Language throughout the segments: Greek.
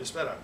Καλησπέρα.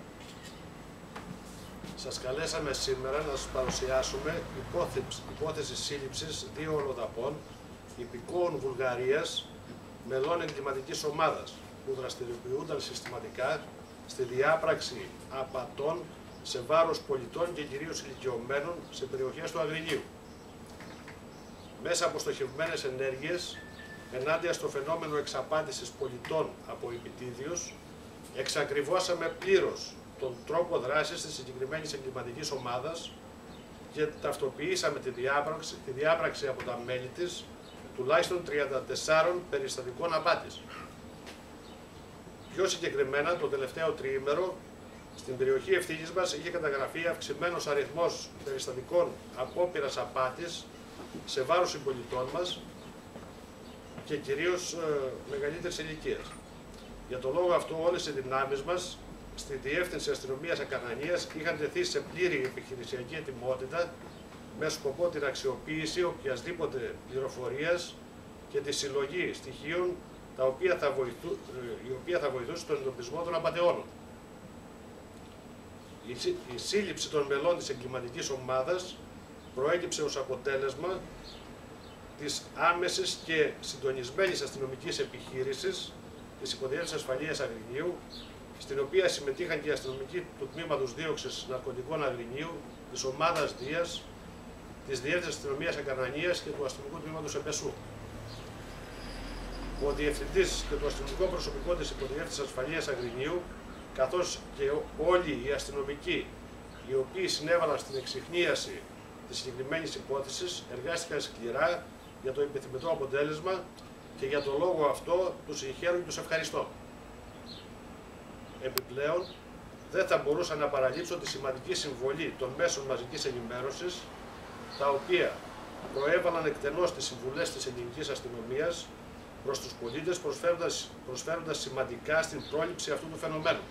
Σας καλέσαμε σήμερα να σας παρουσιάσουμε υπόθεση σύλληψης δύο ολοδαπών υπηκόων Βουλγαρίας, μελών εγκληματικής ομάδας που δραστηριοποιούνταν συστηματικά στη διάπραξη απατών σε βάρος πολιτών και κυρίως ηλικιωμένων σε περιοχές του Αγρινίου. Μέσα από στοχευμένες ενέργειες ενάντια στο φαινόμενο εξαπάτησης πολιτών από επιτίδιους, εξακριβώσαμε πλήρως τον τρόπο δράσης της συγκεκριμένης εγκληματικής ομάδας και ταυτοποιήσαμε τη διάπραξη από τα μέλη της τουλάχιστον 34 περιστατικών απάτης. Πιο συγκεκριμένα, το τελευταίο τριήμερο, στην περιοχή ευθύνης μας είχε καταγραφεί αυξημένος αριθμός περιστατικών απόπειρας απάτης σε βάρος συμπολιτών μας και κυρίως μεγαλύτερης ηλικίας. Για τον λόγο αυτό, όλες οι δυνάμεις μας στη Διεύθυνση Αστυνομίας Ακαρνανίας είχαν τεθεί σε πλήρη επιχειρησιακή ετοιμότητα με σκοπό την αξιοποίηση οποιασδήποτε πληροφορίας και τη συλλογή στοιχείων η οποία θα βοηθούσε στον εντοπισμό των απατεώνων. Η σύλληψη των μελών της εγκληματικής ομάδας προέκυψε ως αποτέλεσμα της άμεσης και συντονισμένης αστυνομικής επιχείρησης της Υποδιεύθυνσης Ασφαλείας Αγρινίου, στην οποία συμμετείχαν και οι αστυνομικοί του Τμήματος Δίωξης Ναρκωτικών Αγρινίου, της Ομάδας Δίας, της Διεύθυνσης Αστυνομίας Ακαρνανίας και του Αστυνομικού Τμήματος Επεσού. Ο Διευθυντής και το αστυνομικό προσωπικό της Υποδιεύθυνσης Ασφαλείας Αγρινίου, καθώς και όλοι οι αστυνομικοί οι οποίοι συνέβαλαν στην εξιχνίαση της συγκεκριμένης υπόθεσης, εργάστηκαν σκληρά για το επιθυμητό αποτέλεσμα και για τον λόγο αυτό τους συγχαίρω και τους ευχαριστώ. Επιπλέον, δεν θα μπορούσα να παραλείψω τη σημαντική συμβολή των μέσων μαζικής ενημέρωσης, τα οποία προέβαλαν εκτενώς τις συμβουλές της ελληνικής αστυνομίας προς τους πολίτες, προσφέροντας σημαντικά στην πρόληψη αυτού του φαινομένου.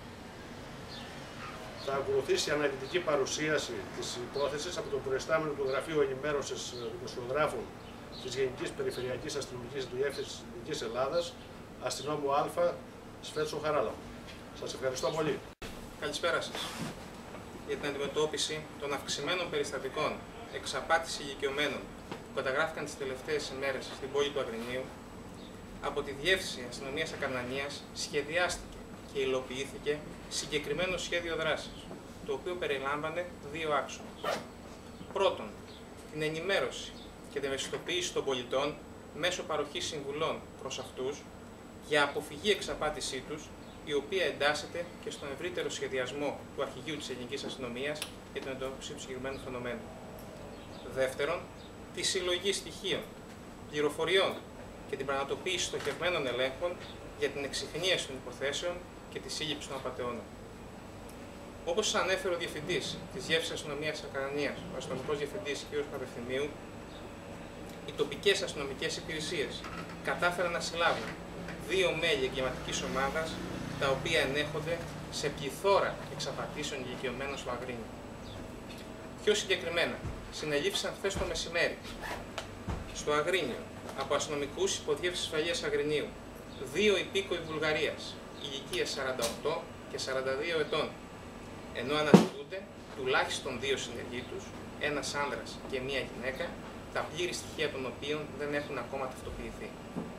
Θα ακολουθήσει η αναλυτική παρουσίαση της υπόθεσης από τον προϊστάμενο του Γραφείου Ενημέρωσης Δημοσιογράφων της Γενικής Περιφερειακής Αστυνομικής Διεύθυνσης Δυτικής Ελλάδας, αστυνόμου Α. Σφέτσο Χαράλαμπο. Σας ευχαριστώ πολύ. Καλησπέρα σας. Για την αντιμετώπιση των αυξημένων περιστατικών εξαπάτηση ηλικιωμένων που καταγράφηκαν τις τελευταίες ημέρες στην πόλη του Αγρινίου, από τη Διεύθυνση Αστυνομίας Ακαρνανίας σχεδιάστηκε και υλοποιήθηκε συγκεκριμένο σχέδιο δράσης, το οποίο περιλάμβανε δύο άξονες. Πρώτον, την ενημέρωση και την ευαισθητοποίηση των πολιτών μέσω παροχής συμβουλών προς αυτούς για αποφυγή εξαπάτησή τους, η οποία εντάσσεται και στον ευρύτερο σχεδιασμό του Αρχηγείου της Ελληνικής Αστυνομίας για την εντόπιση του συγκεκριμένου φαινομένου. Δεύτερον, τη συλλογή στοιχείων, πληροφοριών και την πραγματοποίηση στοχευμένων ελέγχων για την εξιχνίαση των υποθέσεων και τη σύλληψη των απατεώνων. Όπως σας ανέφερε ο Διευθυντής της Διεύθυνσης Αστυνομίας Ακαρνανίας, ο αστυνομικός διευθυντής κ. Παπευθυμίου, οι τοπικές αστυνομικές υπηρεσίες κατάφεραν να συλλάβουν δύο μέλη εγκληματικής ομάδας, τα οποία ενέχονται σε πληθώρα εξαπατήσεων ηλικιωμένων στο Αγρίνιο. Πιο συγκεκριμένα, συνελήφθησαν χθες το μεσημέρι στο Αγρίνιο από αστυνομικούς Υποδιεύθυνσης Ασφαλείας Αγρινίου δύο υπήκοοι Βουλγαρίας, ηλικίας 48 και 42 ετών, ενώ αναζητούνται τουλάχιστον δύο συνεργοί τους, ένας άνδρας και μία γυναίκα, τα πλήρη στοιχεία των οποίων δεν έχουν ακόμα ταυτοποιηθεί.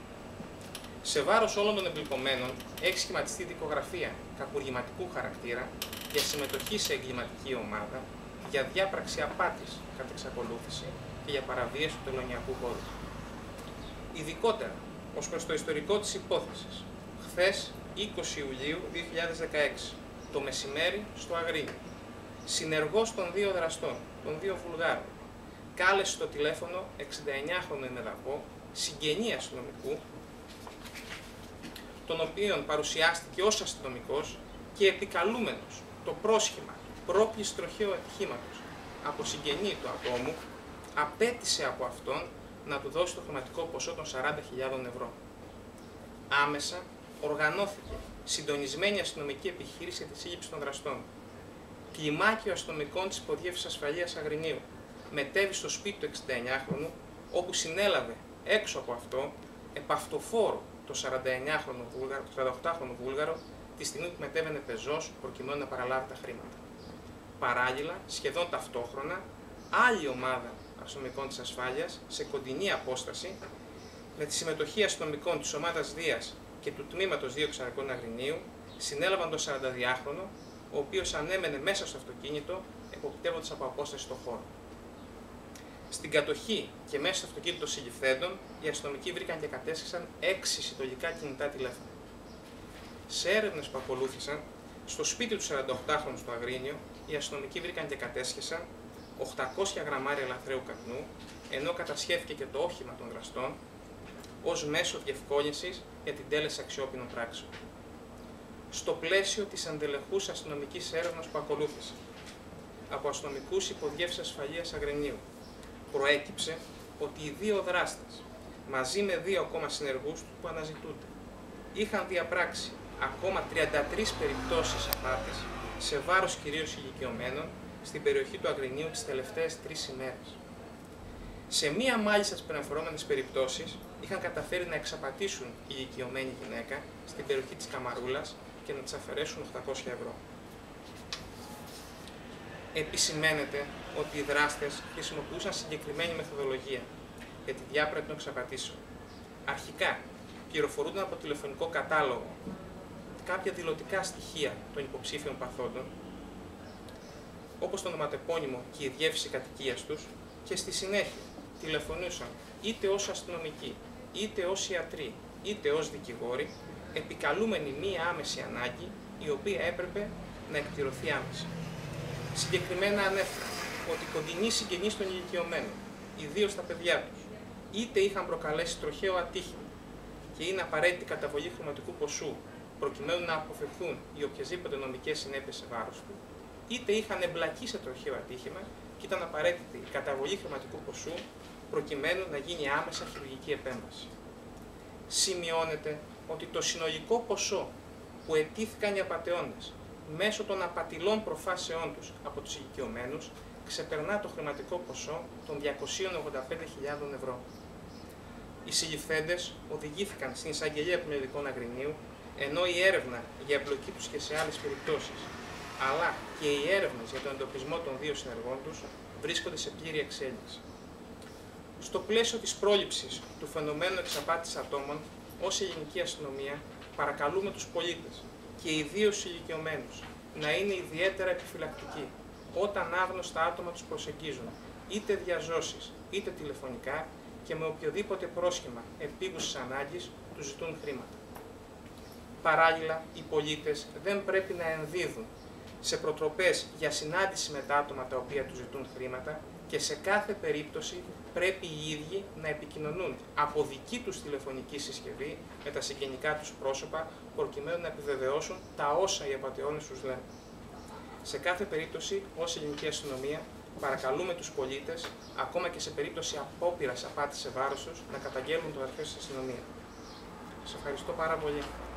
Σε βάρος όλων των εμπλεκομένων έχει σχηματιστεί δικογραφία κακουργηματικού χαρακτήρα για συμμετοχή σε εγκληματική ομάδα, για διάπραξη απάτης κατά εξακολούθηση και για παραβίαση του τελωνειακού κώδικα. Ειδικότερα, ως προς το ιστορικό της υπόθεσης, χθες 20 Ιουλίου 2016, το μεσημέρι στο Αγρίνιο, συνεργός των δύο δραστών, των δύο Βουλγάρων, κάλεσε στο τηλέφωνο 69χρονο ημεδαπό, συγγενή αστυνομικού, τον οποίον παρουσιάστηκε ως αστυνομικός και επικαλούμενος το πρόσχημα πρόκληση τροχαίου ατυχήματος από συγγενή του ατόμου, απέτησε από αυτόν να του δώσει το χρηματικό ποσό των 40.000 ευρώ. Άμεσα οργανώθηκε συντονισμένη αστυνομική επιχείρηση για τη σύλληψη των δραστών. Κλιμάκιο αστυνομικών της Υποδιεύθυνσης Ασφαλείας Αγρινίου μετέβη στο σπίτι του 69χρονου, όπου συνέλαβε έξω από αυτό, επαυτοφόρο το 48χρονο Βούλγαρο, τη στιγμή που μετέβαινε πεζός προκειμένου να παραλάβει τα χρήματα. Παράλληλα, σχεδόν ταυτόχρονα, άλλη ομάδα αστυνομικών της ασφάλειας, σε κοντινή απόσταση, με τη συμμετοχή αστυνομικών της ομάδας Δίας και του τμήματος 2 Ξαρακών Αγρινίου, συνέλαβαν τον 42χρονο, ο οποίος ανέμενε μέσα στο αυτοκίνητο, εποπτεύοντας από απόσταση στο χώρο. Στην κατοχή και μέσα στο αυτοκίνητο των συλληφθέντων, οι αστυνομικοί βρήκαν και κατέσχεσαν 6 συντολικά κινητά τηλέφωνα. Σε έρευνες που ακολούθησαν, στο σπίτι του 48χρονου στο Αγρίνιο, οι αστυνομικοί βρήκαν και κατέσχεσαν 800 γραμμάρια λαθρέου καπνού, ενώ κατασχέθηκε και το όχημα των δραστών, ως μέσο διευκόλυνσης για την τέλεση αξιόπινων πράξεων. Στο πλαίσιο της ενδελεχούς αστυνομικής έρευνας που ακολούθησε από αστυνομικούς υποδιεύσεις ασφαλείας Αγρινίου, προέκυψε ότι οι δύο δράστες, μαζί με 2 ακόμα συνεργούς του που αναζητούνται, είχαν διαπράξει ακόμα 33 περιπτώσεις απάτης σε βάρος κυρίως ηλικιωμένων στην περιοχή του Αγρινίου τις τελευταίες 3 ημέρες. Σε μία μάλιστα τις προαναφερόμενες περιπτώσεις είχαν καταφέρει να εξαπατήσουν ηλικιωμένη γυναίκα στην περιοχή της Καμαρούλας και να της αφαιρέσουν 800 ευρώ. Επισημαίνεται ότι οι δράστες χρησιμοποιούσαν συγκεκριμένη μεθοδολογία για τη διάπραξη των εξαπατήσεων. Αρχικά, πληροφορούνταν από τηλεφωνικό κατάλογο κάποια δηλωτικά στοιχεία των υποψήφιων παθόντων, όπως το ονοματεπώνυμο και η διεύθυνση κατοικίας τους, και στη συνέχεια τηλεφωνούσαν είτε ως αστυνομικοί, είτε ως ιατροί, είτε ως δικηγόροι, επικαλούμενοι μία άμεση ανάγκη, η οποία έπρεπε να εκπληρωθεί άμεσα. Συγκεκριμένα ανέφεραν ότι οι κοντινοί συγγενείς των ηλικιωμένων, ιδίως τα παιδιά τους, είτε είχαν προκαλέσει τροχαίο ατύχημα και είναι απαραίτητη καταβολή χρηματικού ποσού προκειμένου να αποφευθούν οι οποιασδήποτε νομικές συνέπειες σε βάρος του, είτε είχαν εμπλακεί σε τροχαίο ατύχημα και ήταν απαραίτητη η καταβολή χρηματικού ποσού προκειμένου να γίνει άμεσα χειρουργική επέμβαση. Σημειώνεται ότι το συνολικό ποσό που ετήθηκαν οι απατεώντες μέσω των απατηλών προφάσεών τους από τους ηλικιωμένους ξεπερνά το χρηματικό ποσό των 285.000 ευρώ. Οι συλληφθέντες οδηγήθηκαν στην εισαγγελία των Ειδικών Αγρινίου, ενώ η έρευνα για εμπλοκή τους και σε άλλες περιπτώσεις, αλλά και οι έρευνες για τον εντοπισμό των 2 συνεργών τους βρίσκονται σε πλήρη εξέλιξη. Στο πλαίσιο της πρόληψης του φαινομένου εξαπάτησης ατόμων, ως ελληνική αστυνομία παρακαλούμε τους πολίτες και ιδίως τους ηλικιωμένους να είναι ιδιαίτερα επιφυλακτικοί όταν άγνωστα άτομα τους προσεγγίζουν, είτε διαζώσεις είτε τηλεφωνικά και με οποιοδήποτε πρόσχημα επίγουσης ανάγκης τους ζητούν χρήματα. Παράλληλα, οι πολίτες δεν πρέπει να ενδίδουν σε προτροπές για συνάντηση με τα άτομα τα οποία τους ζητούν χρήματα και σε κάθε περίπτωση πρέπει οι ίδιοι να επικοινωνούν από δική τους τηλεφωνική συσκευή με τα συγγενικά τους πρόσωπα προκειμένου να επιβεβαιώσουν τα όσα οι απατεώνες τους λένε. Σε κάθε περίπτωση, ως ελληνική αστυνομία, παρακαλούμε τους πολίτες, ακόμα και σε περίπτωση απόπειρας απάτης σε βάρος τους, να καταγγέλνουν το αρχείο στην αστυνομία. Σας ευχαριστώ πάρα πολύ.